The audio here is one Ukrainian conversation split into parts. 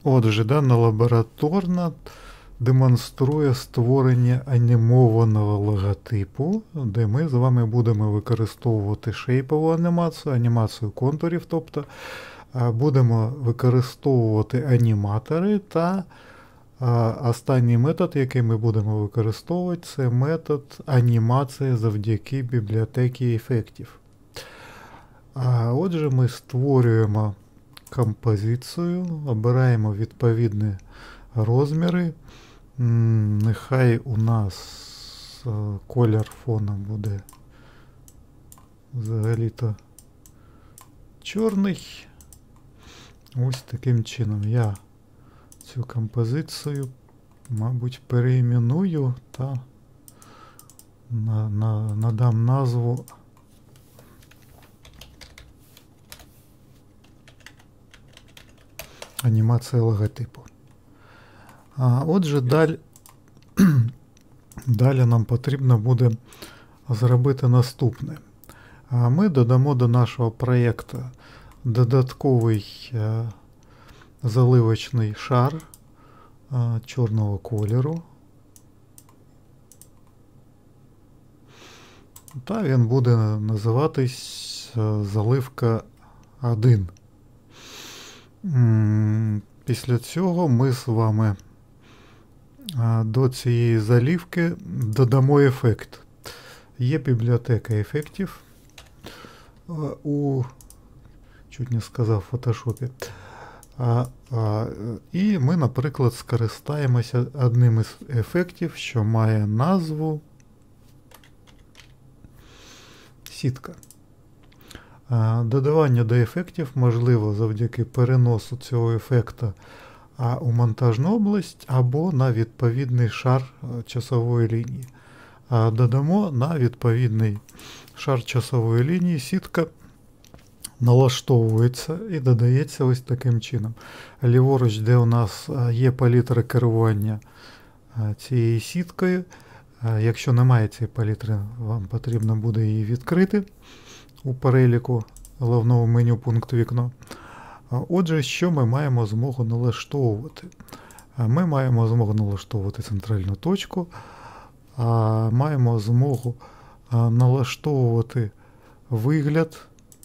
Отже, дана лабораторна демонструє створення анімованого логотипу, де ми з вами будемо використовувати шейпову анімацію, анімацію контурів, тобто будемо використовувати аніматори та останній метод, який ми будемо використовувати, це метод анімації завдяки бібліотеці ефектів. Отже, ми створюємо композицію, обираємо відповідні розміри. Нехай у нас колір фону буде взагалі-то чорний. Ось таким чином я цю композицію, мабуть, переіменую та надам назву анімація логотипу. Отже, далі нам потрібно буде зробити наступне. Ми додамо до нашого проєкту додатковий заливочний шар чорного кольору. Та він буде називатись заливка 1. Після цього ми з вами до цієї заливки додамо ефект. Є бібліотека ефектів чуть не сказав, в Photoshop. І ми, наприклад, скористаємося одним із ефектів, що має назву сітка. Додавання до ефектів можливо завдяки переносу цього ефекта у монтажну область або на відповідний шар часової лінії. Додамо на відповідний шар часової лінії, сітка налаштовується і додається ось таким чином. Ліворуч, де у нас є палітра керування цією сіткою, якщо немає цієї палітри, вам потрібно буде її відкрити у переліку головного меню пункту вікно. Отже, що ми маємо змогу налаштовувати? Ми маємо змогу налаштовувати центральну точку, маємо змогу налаштовувати вигляд,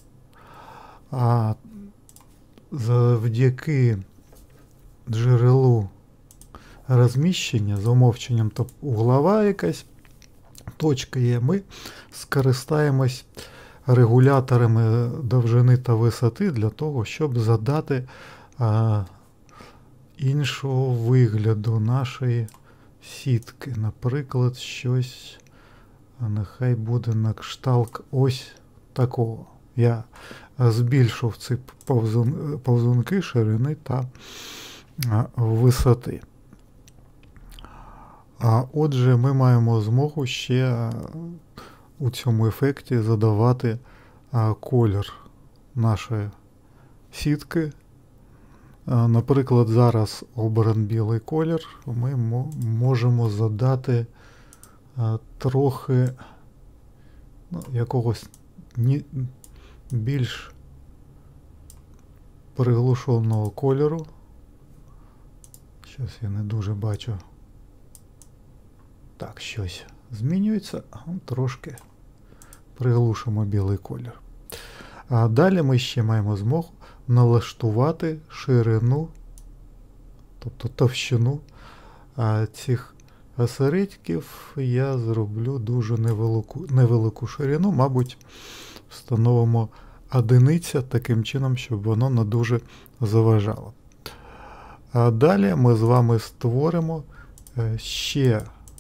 завдяки джерелу розміщення, за умовченням, то углова якась точка є, ми скористаємось регуляторами довжини та висоти для того, щоб задати іншого вигляду нашої сітки. Наприклад, щось нехай буде на кшталт ось такого. Я збільшив ці повзунки ширини та висоти. Отже, ми маємо змогу ще у цьому ефекті задавати колір нашої сітки. Наприклад, зараз обран білий колір, ми можемо задати трохи якогось більш приглушеного кольору. Щось я не дуже бачу. Так, щось змінюється, трошки приглушимо білий колір. Далі ми ще маємо змогу налаштувати ширину, тобто товщину цих осередків. Я зроблю дуже невелику ширину, мабуть, встановимо одиниця таким чином, щоб воно не дуже заважало. Далі ми з вами створимо ще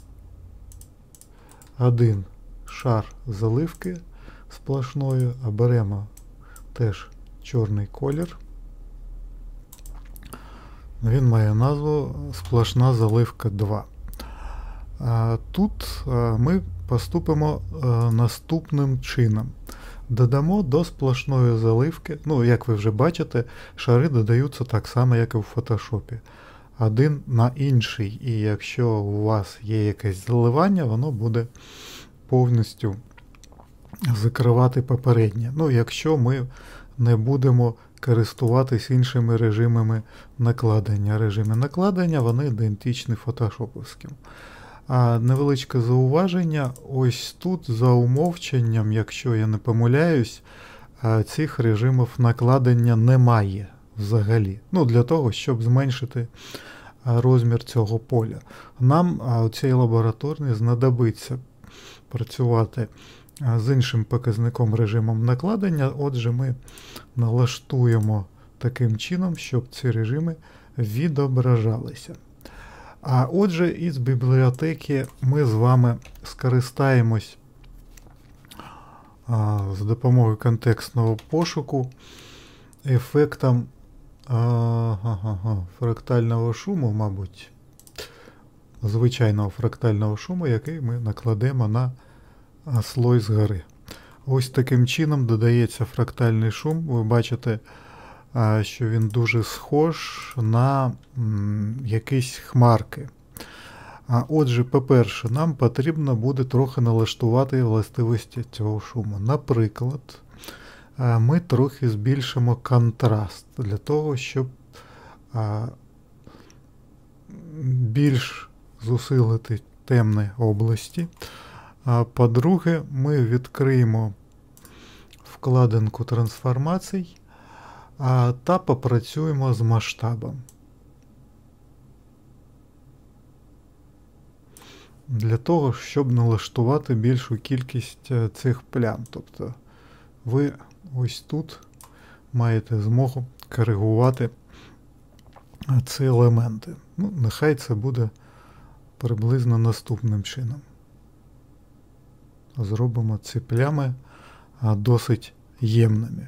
один шар заливки сплошною, оберемо теж чорний колір. Він має назву сплошна заливка 2. Тут ми поступимо наступним чином. Додамо до сплошної заливки, як ви вже бачите, шари додаються так само, як і в Photoshop. Один на інший, і якщо у вас є якесь заливання, воно буде повністю закривати попереднє. Якщо ми не будемо користуватись іншими режимами накладення. Режими накладення, вони ідентичні фотошоповським. А невеличке зауваження, ось тут за умовченням, якщо я не помиляюсь, цих режимів накладення немає взагалі. Для того, щоб зменшити розмір цього поля. Нам у цій лабораторній знадобиться працювати з іншим показником режимом накладення. Отже, ми налаштуємо таким чином, щоб ці режими відображалися. А отже, із бібліотеки ми з вами скористаємось з допомогою контекстного пошуку ефектом фрактального шуму, мабуть, звичайного фрактального шуму, який ми накладемо на слой згори. Ось таким чином додається фрактальний шум. Ви бачите, що він дуже схож на якісь хмарки. Отже, по-перше, нам потрібно буде трохи налаштувати властивості цього шуму. Наприклад, ми трохи збільшимо контраст для того, щоб більш зусилити темні області. По-друге, ми відкриємо вкладинку трансформацій та попрацюємо з масштабом. Для того, щоб налаштувати більшу кількість цих плям. Тобто ви ось тут маєте змогу коригувати ці елементи. Нехай це буде приблизно наступним чином. Зробимо ці плями досить ємними.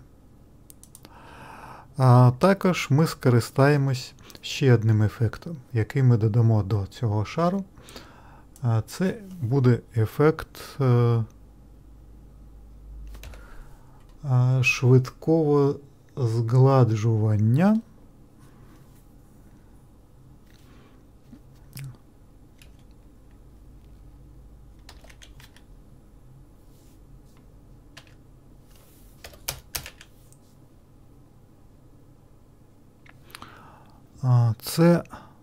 А також ми скористаємось ще одним ефектом, який ми додамо до цього шару. Це буде ефект швидкого згладжування. Це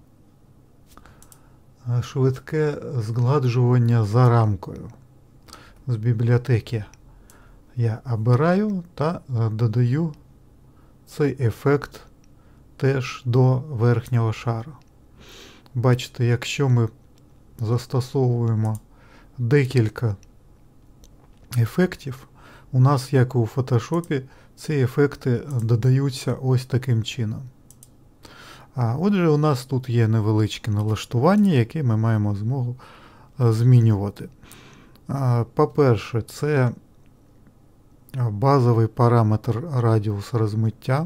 швидке згладжування за рамкою. З бібліотеки я обираю та додаю цей ефект теж до верхнього шару. Бачите, якщо ми застосовуємо декілька ефектів, у нас, як у фотошопі, ці ефекти додаються ось таким чином. Отже, у нас тут є невеличке налаштування, яке ми маємо змогу змінювати. По-перше, це базовий параметр радіус розмиття.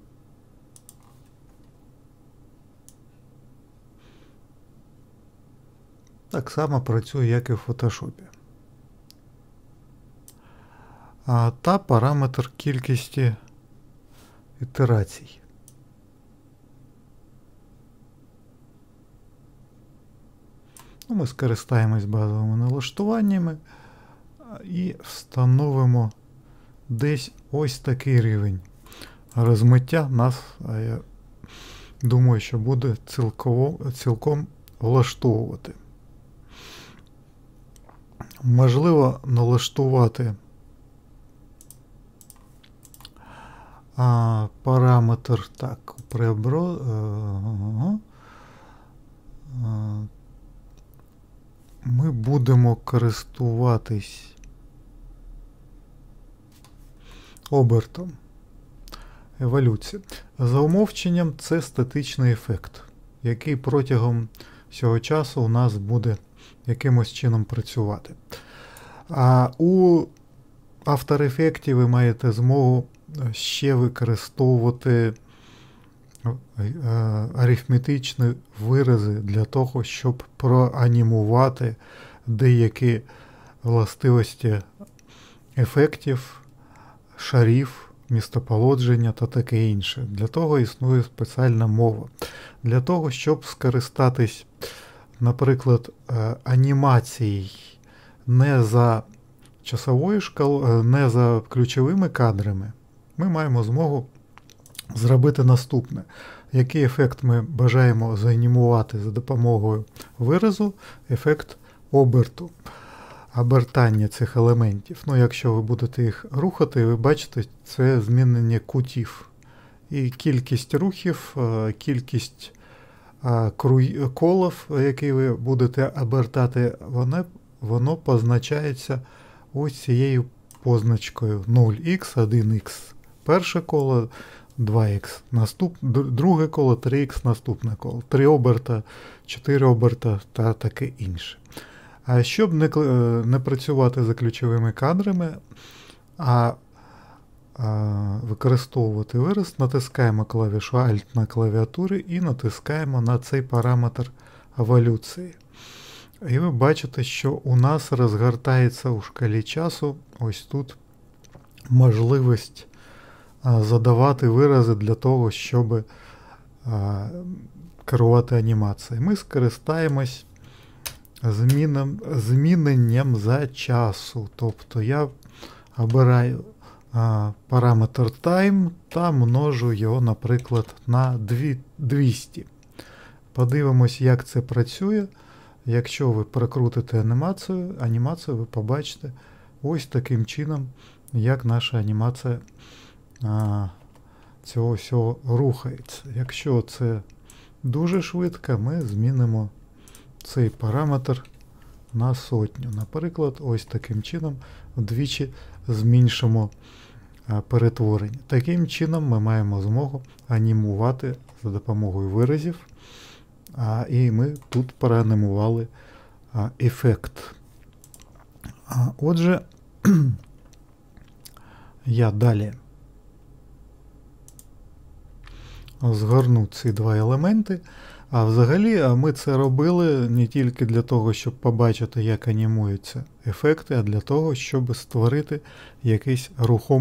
Так само працює, як і в фотошопі. Та параметр кількості ітерацій. Ми скористаємось базовими налаштуваннями і встановимо десь ось такий рівень розмиття. Нас, я думаю, що буде цілком влаштовувати. Можливо налаштувати параметр ми будемо користуватись обертом еволюції. За умовченням це статичний ефект, який протягом всього часу у нас буде якимось чином працювати. А у After Effects ви маєте змогу ще використовувати арифметичні вирази для того, щоб проанімувати деякі властивості ефектів, шарів, місцеположення та таке інше. Для того існує спеціальна мова. Для того, щоб скористатись, наприклад, анімацією не за часовою шкалою, не за ключовими кадрами, ми маємо змогу зробити наступне. Який ефект ми бажаємо заанимувати за допомогою виразу? Ефект оберту, обертання цих елементів. Ну, якщо ви будете їх рухати, ви бачите, це змінення кутів. І кількість рухів, кількість колів, які ви будете обертати, воно позначається ось цією позначкою 0х, 1х перше коло, 2х друге коло, 3х наступне коло, 3 оберта, 4 оберта та таке інше. А щоб не працювати за ключовими кадрами, а використовувати вираз, натискаємо клавішу Alt на клавіатурі і натискаємо на цей параметр еволюції. І ви бачите, що у нас розгортається у шкалі часу ось тут можливість задавати вирази для того, щоб керувати анімацією. Ми скористаємось зміненням за часу. Тобто я обираю параметр time та множу його, наприклад, на 200. Подивимось, як це працює. Якщо ви прокрутите анімацію, ви побачите ось таким чином, як наша анімація цього всього рухається. Якщо це дуже швидко, ми змінимо цей параметр на 100. Наприклад, ось таким чином вдвічі зменшимо перетворення. Таким чином ми маємо змогу анімувати за допомогою виразів. І ми тут проанімували ефект. Отже, я далі згорну ці два елементи. А взагалі ми це робили не тільки для того, щоб побачити, як анімуються ефекти, а для того, щоб створити якийсь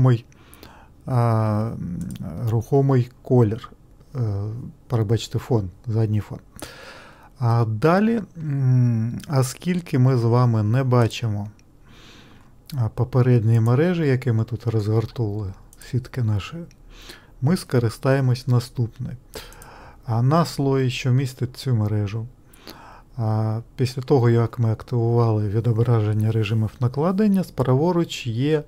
рухомий колір. Перебачте фон, задній фон. А далі, оскільки ми з вами не бачимо попередньої мережі, які ми тут розгортували, сітки наші, ми скористаємось наступною. На слої, що містить цю мережу, після того, як ми активували відображення режимів накладення, праворуч є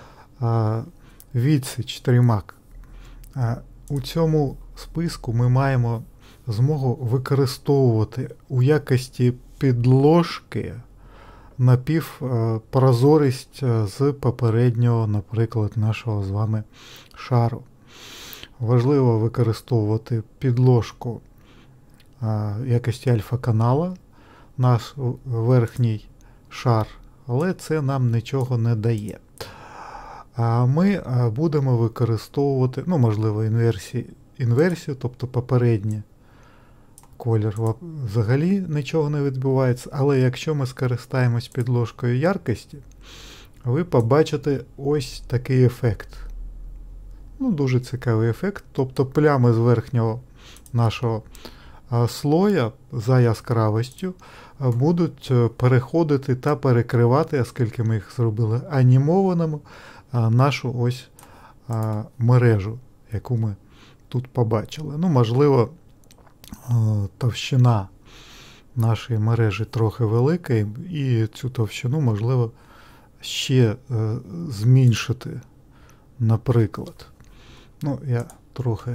відсіч тримак. У цьому списку ми маємо змогу використовувати у якості підложки напівпрозорість з попереднього, наприклад, нашого з вами шару. Важливо використовувати підложку в якості альфа-канала, наш верхній шар, але це нам нічого не дає. Ми будемо використовувати, можливо, інверсію, тобто попередній колір взагалі нічого не відбувається, але якщо ми скористаємось підложкою яркості, ви побачите ось такий ефект. Дуже цікавий ефект, тобто плями з верхнього нашого слоя за яскравістю будуть переходити та перекривати, оскільки ми їх зробили анімованими, нашу ось мережу, яку ми тут побачили. Можливо, товщина нашої мережі трохи велика, і цю товщину можливо ще зменшити, наприклад. Я трохи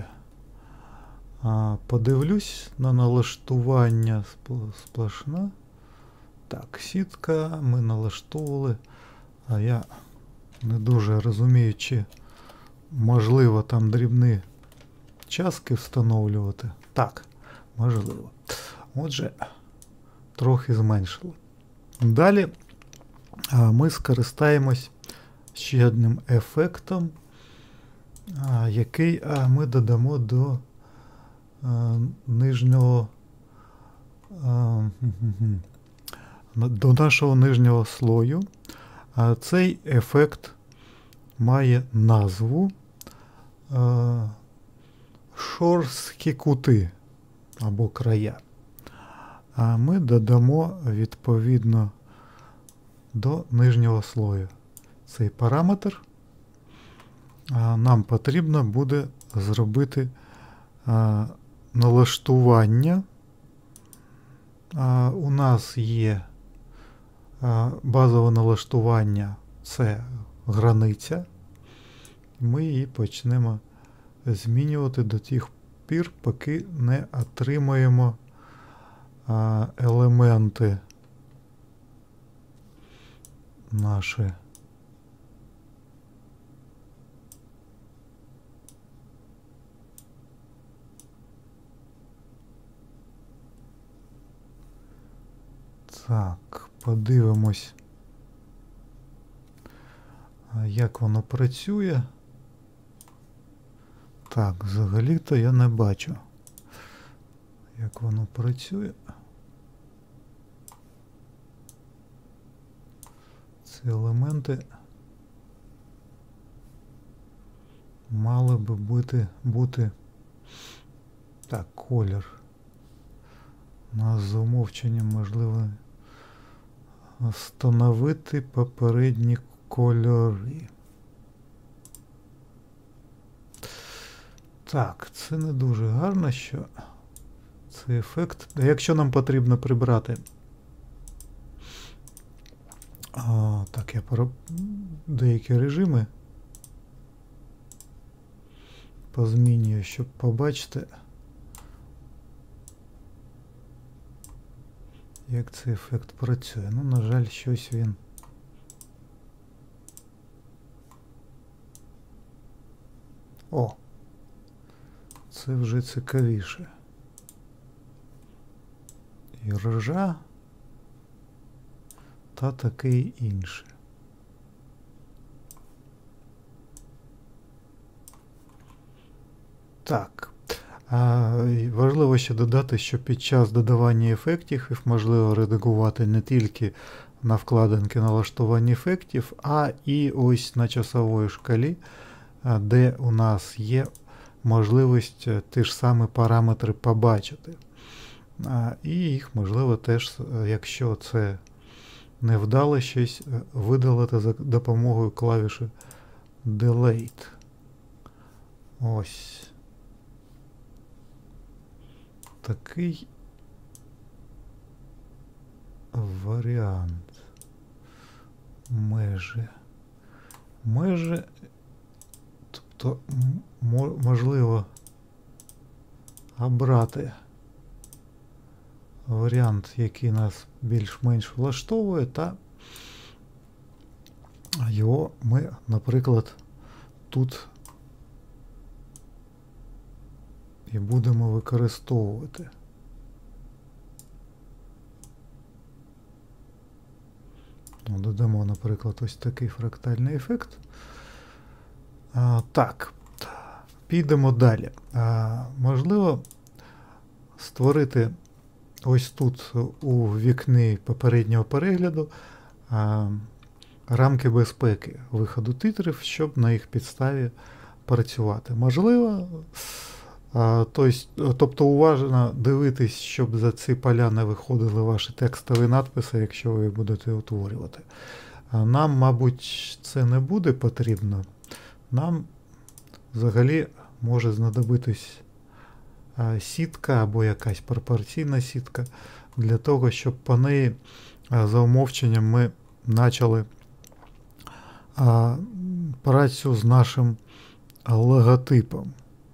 подивлюсь на налаштування сплошна. Так, сітка ми налаштовували, а я не дуже розумію, чи можливо там дрібні частки встановлювати. Так, можливо. Отже, трохи зменшили. Далі ми скористаємось ще одним ефектом, який ми додамо до нашого нижнього слою. Цей ефект має назву шорсткі кути або края. А ми додамо відповідно до нижнього слою цей параметр. нам потрібно буде зробити налаштування. У нас є базове налаштування, це границя. Ми її почнемо змінювати до тих пір, поки не отримаємо елементи наші. Так, подивимось, як воно працює. Так, взагалі-то я не бачу, як воно працює. Ці елементи мали би бути. Так, колір. У нас за умовченням можливо встановити попередні кольори. Так, це не дуже гарно, що цей ефект. Якщо нам потрібно прибрати. Так, я деякі режими позмінюю, щоб побачити, як цей ефект працює. Ну, на жаль, щось він. О! Це вже цікавіше. І ржа та таке інше. Так. Важливо ще додати, що під час додавання ефектів можливо редагувати не тільки на вкладинки налаштування ефектів, а і ось на часовій шкалі, де у нас є можливість ті ж самі параметри побачити. І їх можливо теж, якщо це невдало щось, видалити за допомогою клавіші Delete. Ось. Такий варіант. Межі, тобто можливо обрати варіант, який нас більш-менш влаштовує, та його ми, наприклад, тут і будемо використовувати. Додамо, наприклад, ось такий фрактальний ефект. Так, підемо далі. Можливо створити ось тут у вікні попереднього перегляду рамки безпеки виходу титрів, щоб на їх підставі працювати. Можливо, тобто уважно дивитись, щоб за ці поля не виходили ваші текстові надписи, якщо ви їх будете утворювати. Нам, мабуть, це не буде потрібно. Нам взагалі може знадобитись сітка або якась пропорційна сітка для того, щоб по неї за умовченням ми почали працю з нашим логотипом.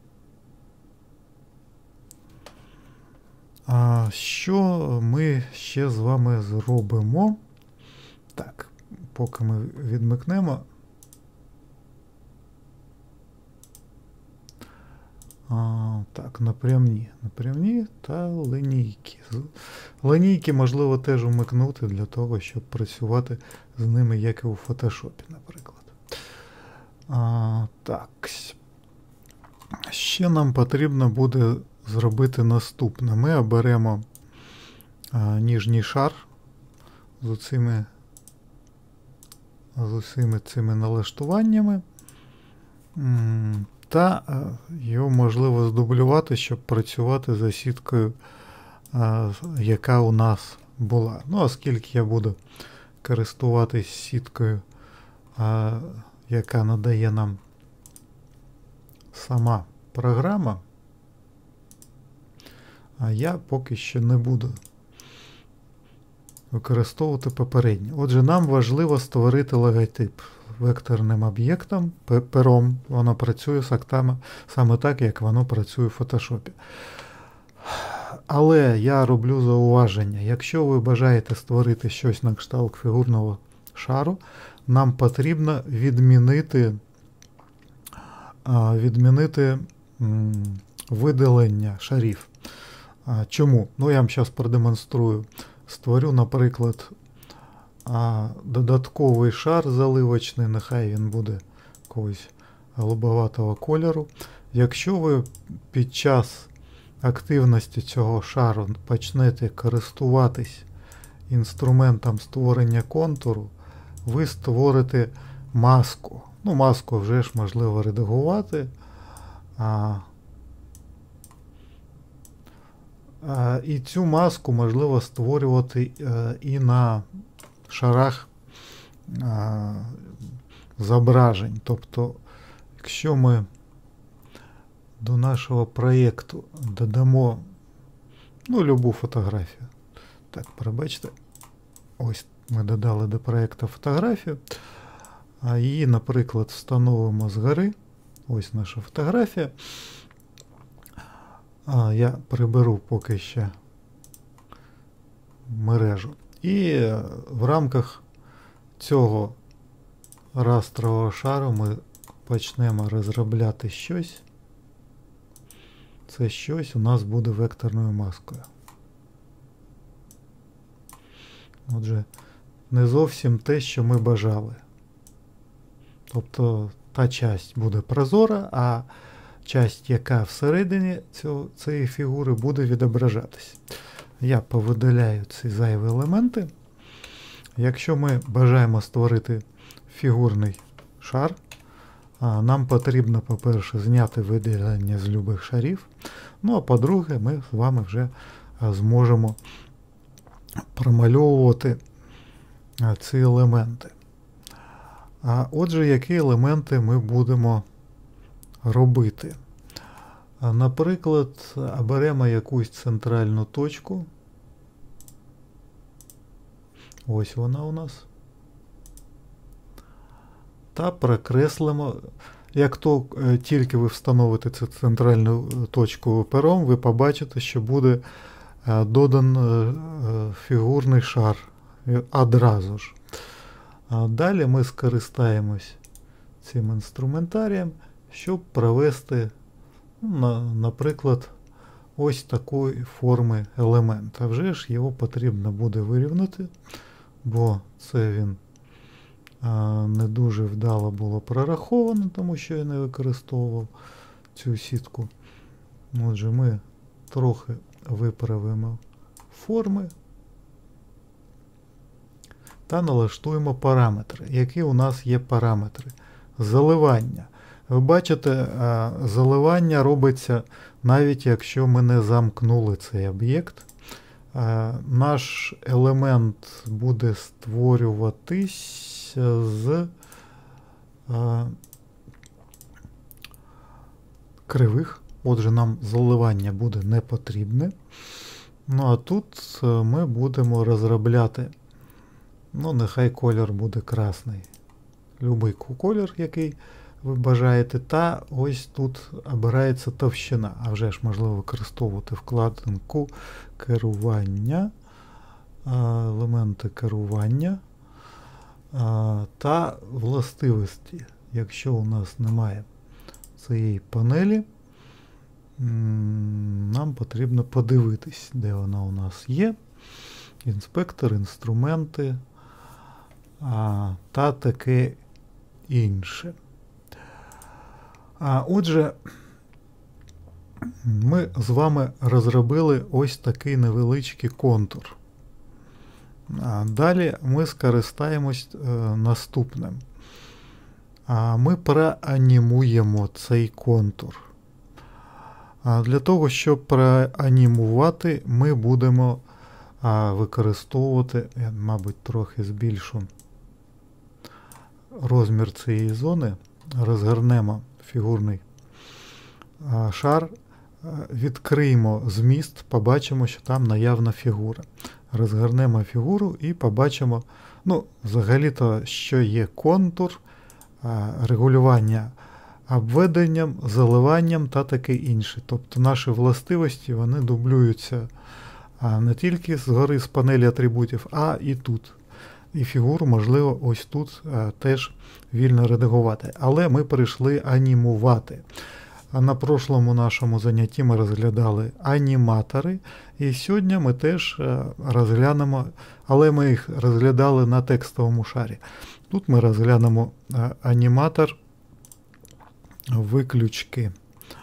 Що ми ще з вами зробимо? Так, поки ми відмикнемо. Так, напрямні та лінійки. Лінійки можливо теж умикнути для того, щоб працювати з ними, як і у фотошопі, наприклад. Так. Ще нам потрібно буде зробити наступне. Ми оберемо ніжній шар з усіми цими налаштуваннями. Та його можливо здублювати, щоб працювати за сіткою, яка у нас була. Ну, оскільки я буду користуватись сіткою, яка надає нам сама програма, а я поки що не буду використовувати попереднє. Отже, нам важливо створити логотип векторним об'єктом, пером. Воно працює саме так, як воно працює в Photoshop. Але я роблю зауваження. Якщо ви бажаєте створити щось на кшталт фігурного шару, нам потрібно відмінити видалення шарів. Чому? Ну, я вам зараз продемонструю. Створю, наприклад, додатковий шар заливочний, нехай він буде якогось голубоватого кольору. Якщо ви під час активності цього шару почнете користуватись інструментом створення контуру, ви створите маску. Ну, маску вже ж можливо редагувати. І цю маску можливо створювати і на шарах зображень. Тобто, якщо ми до нашого проєкту додамо любу фотографію. Так, пробачте. Ось ми додали до проєкту фотографію. А її, наприклад, встановимо згори. Ось наша фотографія. Я приберу поки ще мережу. І в рамках цього растрового шару ми почнемо розробляти щось. Це щось у нас буде векторною маскою. Отже, не зовсім те, що ми бажали. Тобто та часть буде прозора, а часть, яка всередині цієї фігури, буде відображатись. Я повидаляю ці зайві елементи. Якщо ми бажаємо створити фігурний шар, нам потрібно, по-перше, зняти виділення з любих шарів. Ну, а по-друге, ми з вами вже зможемо промальовувати ці елементи. Отже, які елементи ми будемо робити? Наприклад, беремо якусь центральну точку. Ось вона у нас. Та прокреслимо. Як тільки ви встановите цю центральну точку пером, ви побачите, що буде додан фігурний шар одразу ж. Далі ми скористаємось цим інструментарієм, щоб провести, наприклад, ось такої форми елемент. А вже ж його потрібно буде вирівняти, бо це він не дуже вдало було прораховано, тому що я не використовував цю сітку. Отже, ми трохи виправимо форми та налаштуємо параметри. Які у нас є параметри? Заливання. Ви бачите, заливання робиться навіть якщо ми не замкнули цей об'єкт. Наш елемент буде створюватись з кривих. Отже, нам заливання буде не потрібне. Ну а тут ми будемо розробляти, нехай колір буде красний. Любий колір, який ви бажаєте. Та ось тут обирається товщина. А вже ж можливо використовувати вкладинку керування, елементи керування та властивості. Якщо у нас немає цієї панелі, нам потрібно подивитись, де вона у нас є. Інспектор, інструменти та таке інше. Отже, ми з вами розробили ось такий невеличкий контур. Далі ми скористаємось наступним. Ми проанімуємо цей контур. Для того, щоб проанімувати, ми будемо використовувати, я, мабуть, трохи збільшу розмір цієї зони, розгорнемо фігурний шар, відкриємо зміст, побачимо, що там наявна фігура. Розгорнемо фігуру і побачимо, ну, взагалі-то, що є контур, регулювання обведенням, заливанням та таке інше. Тобто наші властивості, вони дублюються не тільки згори з панелі атрибутів, а і тут. І фігуру можливо ось тут теж вільно редагувати. Але ми перейшли анімувати. А на прошлому нашому занятті ми розглядали аніматори. І сьогодні ми теж розглянемо, але ми їх розглядали на текстовому шарі. Тут ми розглянемо аніматор виключки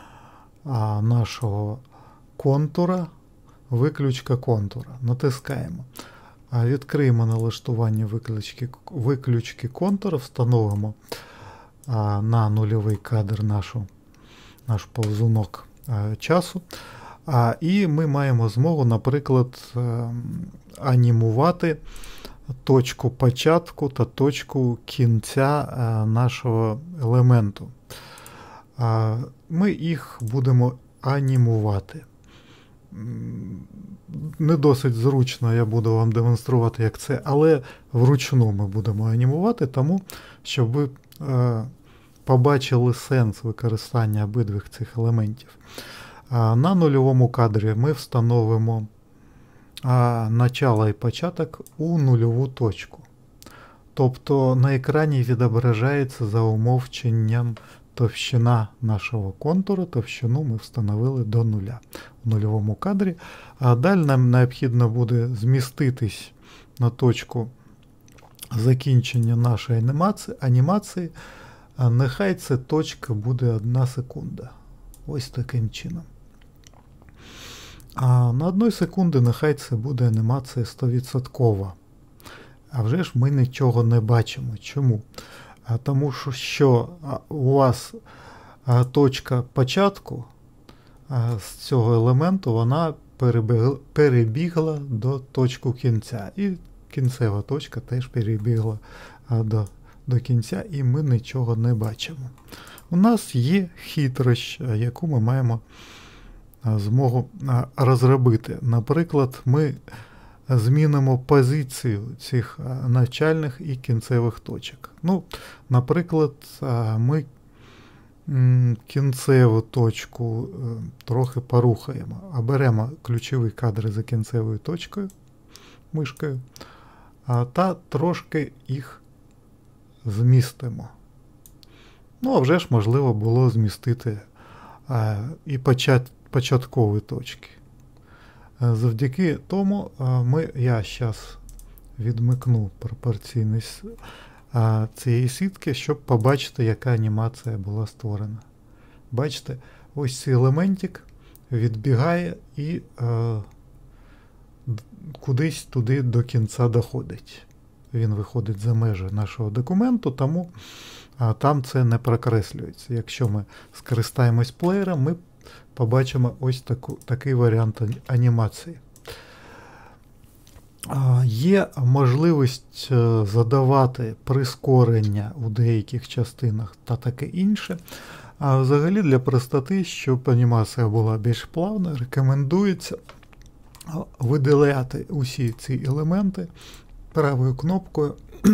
нашого контура, виключка контура. Натискаємо. Відкриємо налаштування виключки контура, встановимо на нульовий кадр наш повзунок часу. І ми маємо змогу, наприклад, анімувати точку початку та точку кінця нашого елементу. Ми їх будемо анімувати. Не досить зручно я буду вам демонструвати, як це, але вручну ми будемо анімувати, тому щоб ви побачили сенс використання обидвих цих елементів. На нульовому кадрі ми встановимо начало і початок у нульову точку. Тобто на екрані відображається за умовченням товщина нашого контуру, товщину ми встановили до нуля в нульовому кадрі. А далі нам необхідно буде зміститись на точку закінчення нашої анімації. Нехай ця точка буде 1 секунда. Ось таким чином. А на 1 секунді нехай це буде анімація 100%. А вже ж ми нічого не бачимо. Чому? Тому що у вас точка початку з цього елементу, вона перебігла до точки кінця. І кінцева точка теж перебігла до кінця, і ми нічого не бачимо. У нас є хитрощ, яку ми маємо змогу розробити. Наприклад, ми змінимо позицію цих начальних і кінцевих точок. Ну, наприклад, ми кінцеву точку трохи порухаємо. Оберемо ключові кадри за кінцевою точкою, мишкою, та трошки їх змістимо. Ну, а вже ж можливо було змістити і початкові точки. Завдяки тому я зараз відмикну пропорційність цієї сітки, щоб побачити, яка анімація була створена. Бачите, ось цей елементик відбігає і кудись туди до кінця доходить. Він виходить за межі нашого документу, тому там це не прокреслюється. Якщо ми скористаємось плеєром, ми побачимо ось такий варіант анімації. Є можливість задавати прискорення у деяких частинах та таке інше. А взагалі для простоти, щоб анімація була більш плавна, рекомендується видаляти усі ці елементи правою кнопкою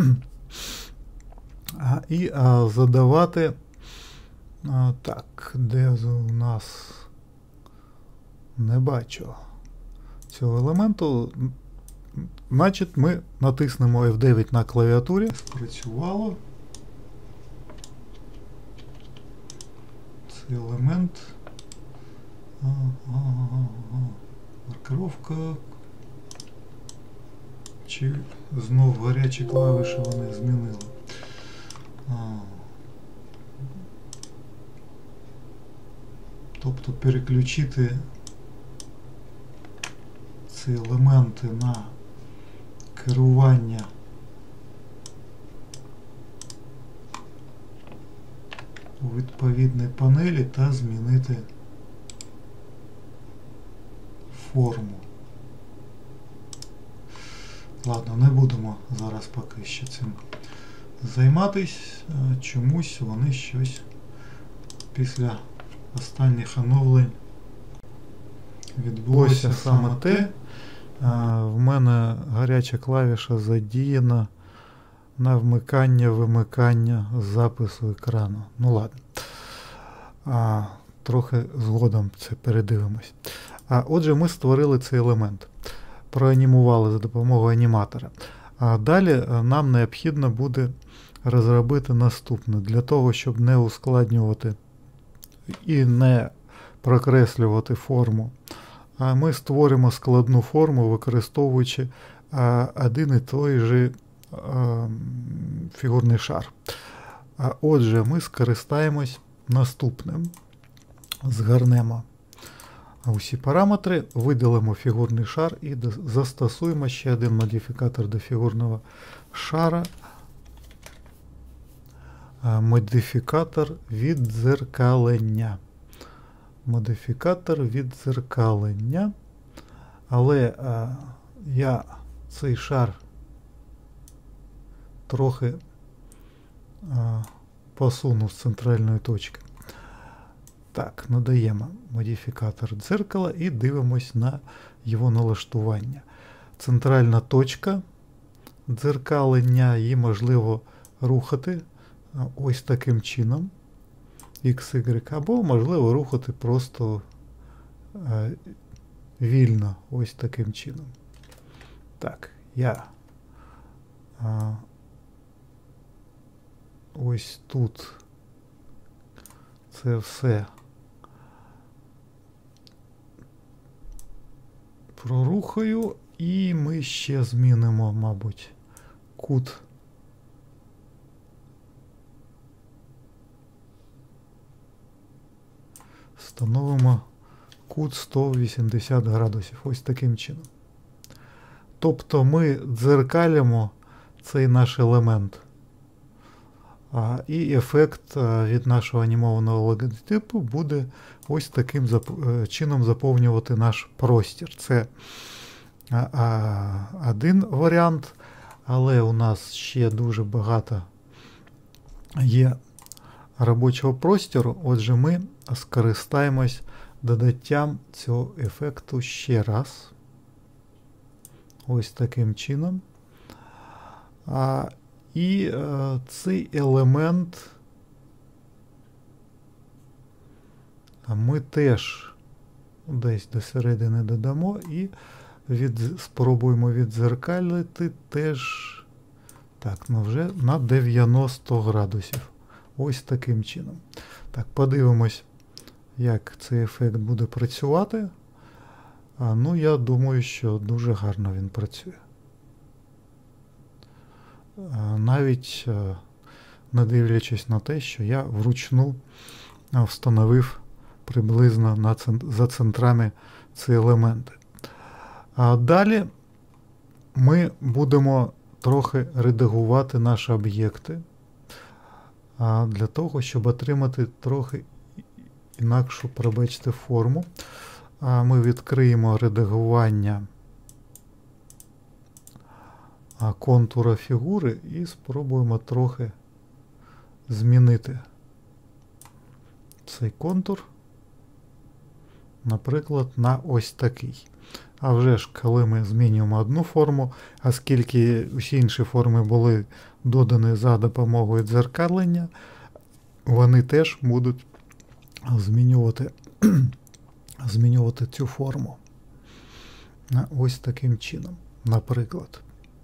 і задавати, так, де у нас не бачу цього елементу. Значить, ми натиснемо F9 на клавіатурі. Спрацювало. Цей елемент. Маркировка. Чи знов гарячі клавіші вони змінили? Тобто переключити ці елементи на керування у відповідній панелі та змінити форму. Ладно, не будемо зараз поки що цим займатись. Чомусь вони щось після останніх оновлень відбулося саме те. В мене гаряча клавіша задіяна на вмикання запису екрану. Ну ладно. Трохи згодом це передивимось. Отже, ми створили цей елемент. Проанімували за допомогою аніматора. Далі нам необхідно буде розробити наступне. Для того, щоб не ускладнювати і не прокреслювати форму. Ми створимо складну форму, використовуючи один і той же фігурний шар. Отже, ми скористаємось наступним. Згорнемо усі параметри, видалимо фігурний шар і застосуємо ще один модифікатор до фігурного шара. Модифікатор віддзеркалення. Модифікатор віддзеркалення. Але я цей шар трохи посуну з центральної точки. Так, надаємо модифікатор дзеркала і дивимось на його налаштування. Центральна точка дзеркалення, її можливо рухати ось таким чином, X, Y, або можливо рухати просто вільно, ось таким чином. Так, я ось тут це все прорухаю, і ми ще змінимо, мабуть, кут. Встановимо кут 180 градусів, ось таким чином. Тобто ми дзеркалимо цей наш елемент. І ефект від нашого анімованого логотипу буде ось таким чином заповнювати наш простір. Це один варіант, але у нас ще дуже багато є робочого простору. Отже, ми скористаємось додаттям цього ефекту ще раз. Ось таким чином. І цей елемент ми теж десь до середини додамо і спробуємо віддзеркалити теж так, вже на 90 градусів. Ось таким чином. Так, подивимось, як цей ефект буде працювати. Ну, я думаю, що дуже гарно він працює. Навіть не дивлячись на те, що я вручну встановив приблизно за центрами ці елементи. Далі ми будемо трохи редагувати наші об'єкти для того, щоб отримати трохи інакшу, пробачте, форму. Ми відкриємо редагування контура фігури і спробуємо трохи змінити цей контур, наприклад, на ось такий. А вже ж, коли ми змінюємо одну форму, оскільки усі інші форми були додані за допомогою дзеркалення, вони теж будуть змінювати цю форму. Ось таким чином, наприклад.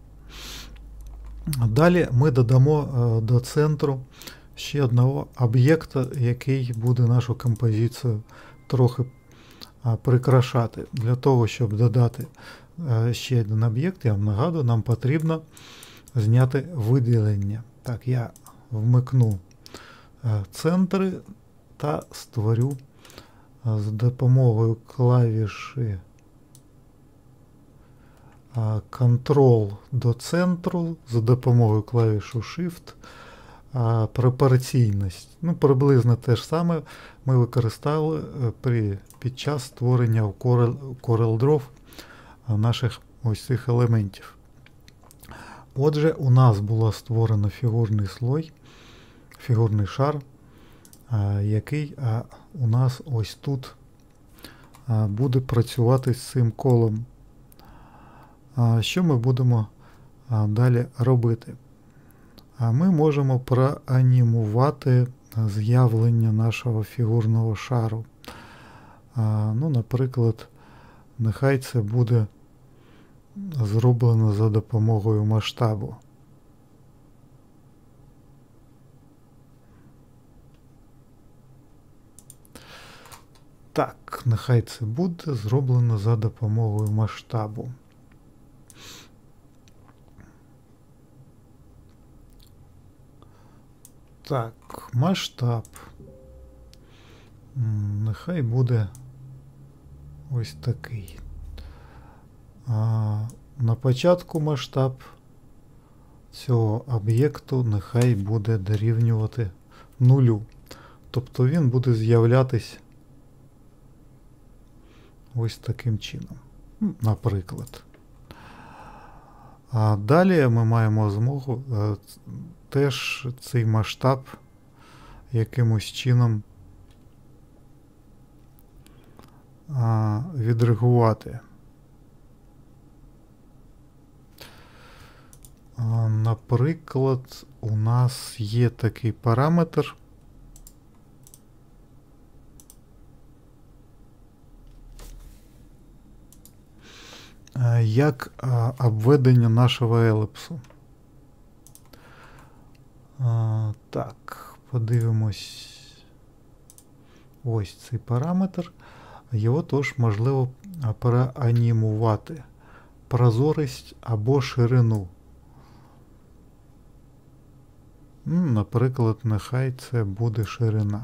Далі ми додамо до центру ще одного об'єкта, який буде нашу композицію трохи прикрашати. Для того, щоб додати ще один об'єкт, я вам нагадую, нам потрібно зняти виділення. Так, я вмикну центри та створю з допомогою клавіші Ctrl до центру, за допомогою клавішу Shift, пропорційність. Ну, приблизно те ж саме ми використали під час створення в CorelDRAW наших ось цих елементів. Отже, у нас було створено фігурний слой, фігурний шар, який у нас ось тут буде працювати з цим колом. Що ми будемо далі робити? Ми можемо проанімувати з'явлення нашого фігурного шару. Ну, наприклад, нехай це буде зроблено за допомогою масштабу. Так, нехай це буде зроблено за допомогою масштабу. Так, масштаб. Нехай буде ось такий. На початку масштаб цього об'єкту нехай буде дорівнювати 0. Тобто він буде з'являтись ось таким чином, наприклад. А далі ми маємо змогу теж цей масштаб якимось чином відрегувати. Наприклад, у нас є такий параметр, як обведення нашого еліпсу. Так, подивимось. Ось цей параметр. Його теж можливо проанімувати. Прозорість або ширину. Наприклад, нехай це буде ширина.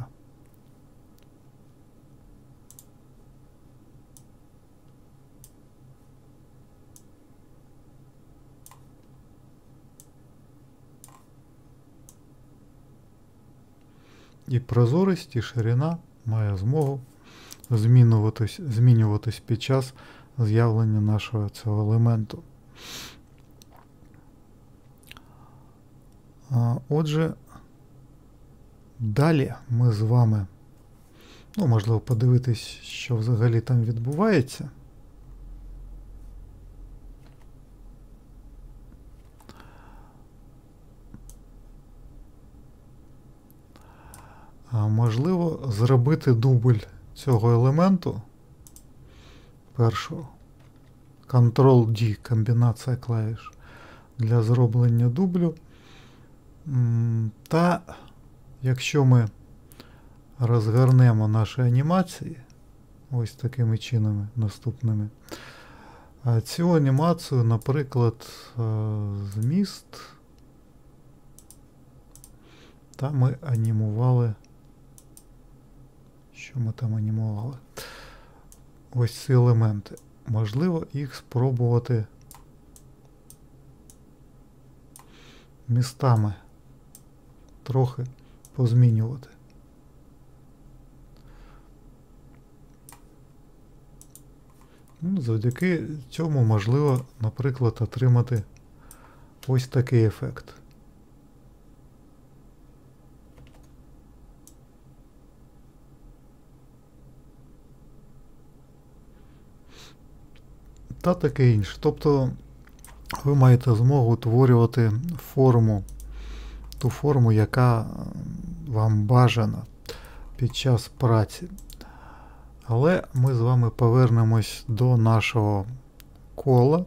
І прозорість, і ширина має змогу змінюватись під час з'явлення нашого цього елементу. Отже, далі ми з вами, можливо, подивитись, що взагалі там відбувається. Можливо, зробити дубль цього елементу першого. Ctrl-D, комбінація клавіш для зроблення дублю. Та якщо ми розгорнемо наші анімації ось такими чинами наступними, цю анімацію, наприклад, зміст, та ми анімували. Що ми там анімували? Ось ці елементи. Можливо, їх спробувати містами трохи позмінювати. Завдяки цьому можливо, наприклад, отримати ось такий ефект. Та таке інше. Тобто ви маєте змогу утворювати форму, ту форму, яка вам бажана під час праці. Але ми з вами повернемось до нашого кола.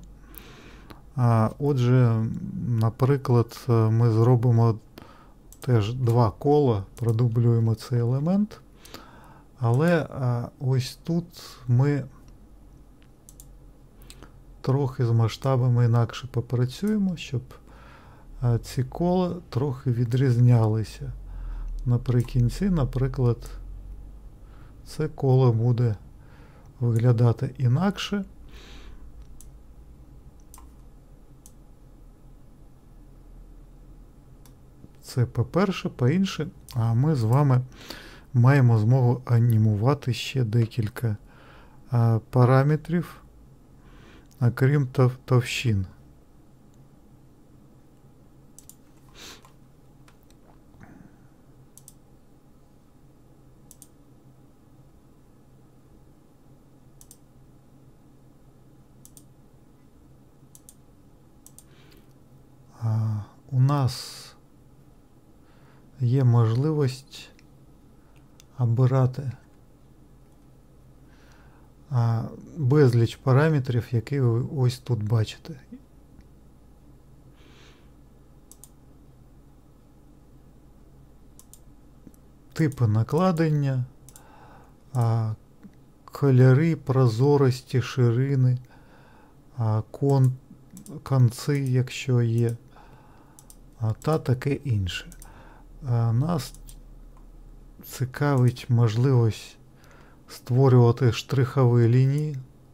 Отже, наприклад, ми зробимо теж 2 кола, продублюємо цей елемент. Але ось тут ми трохи з масштабами інакше попрацюємо, щоб ці кола трохи відрізнялися. Наприкінці, наприклад, це коло буде виглядати інакше. Це по-перше, по-інше, а ми з вами маємо змогу анімувати ще декілька параметрів, окрім товщин. нас є можливість обирати безліч параметрів, які ви ось тут бачите. Типи накладення, кольори, прозорості, ширини, конці, якщо є, та таке інше. Нас цікавить можливість створювати штрихові лінії.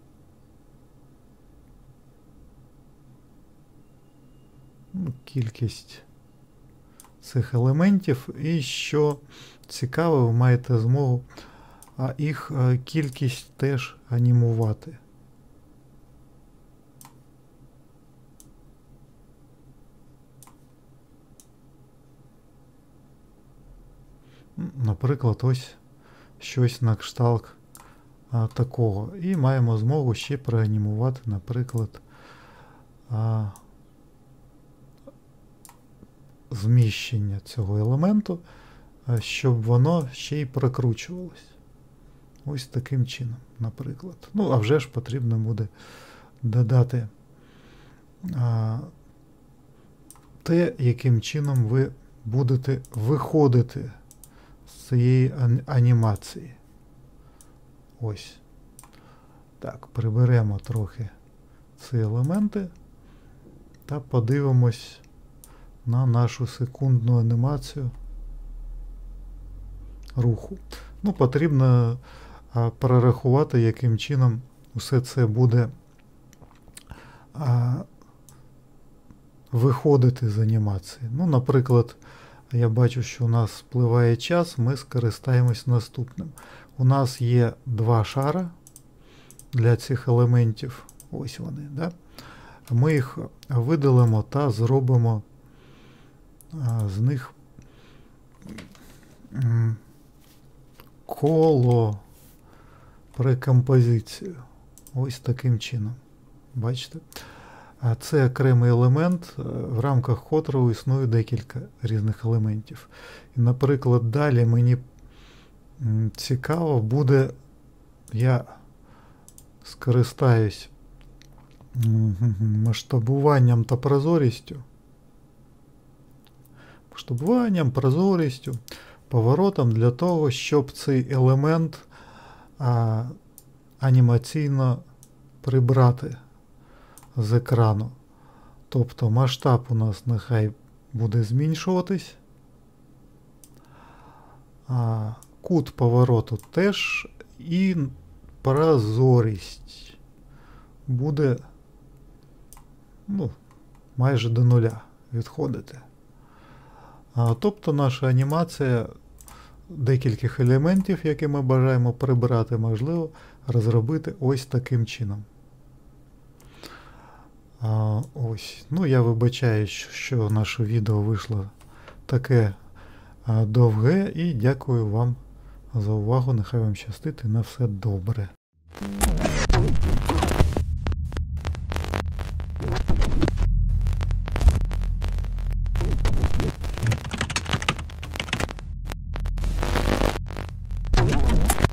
Кількість цих елементів, і що цікаво, ви маєте змогу їх кількість теж анімувати. Наприклад, ось щось на кшталт такого. І маємо змогу ще проанімувати, наприклад, зміщення цього елементу, щоб воно ще й прокручувалось. Ось таким чином, наприклад. Ну, а вже ж потрібно буде додати те, яким чином ви будете виходити з цієї анімації. Ось. Так, приберемо трохи ці елементи та подивимось на нашу секундну анімацію руху. Ну, потрібно прорахувати, яким чином усе це буде виходити з анімації. Ну, наприклад, я бачу, що у нас спливає час, ми скористаємось наступним. У нас є два шара для цих елементів. Ось вони, да? Ми їх видалимо та зробимо з них коло прекомпозицію. Ось таким чином. Бачите? Це окремий елемент, в рамках котрого існує декілька різних елементів. І, наприклад, далі мені цікаво буде, я скористаюсь масштабуванням та прозорістю. Поворотом для того, щоб цей елемент анімаційно прибрати з екрану. Тобто масштаб у нас нехай буде зменшуватись, кут повороту теж, і прозорість буде, ну, майже до нуля відходити. Тобто наша анімація декількох елементів, які ми бажаємо прибрати, можливо розробити ось таким чином. Ось. Ну, я вибачаю, що наше відео вийшло таке довге, і дякую вам за увагу. Нехай вам щастить і на все добре.